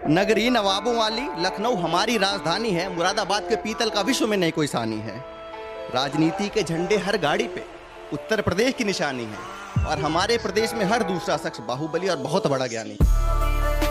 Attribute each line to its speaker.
Speaker 1: नगरी नवाबों वाली लखनऊ हमारी राजधानी है। मुरादाबाद के पीतल का विश्व में नहीं कोई सानी है। राजनीति के झंडे हर गाड़ी पे उत्तर प्रदेश की निशानी है, और हमारे प्रदेश में हर दूसरा शख्स बाहुबली और बहुत बड़ा ज्ञानी।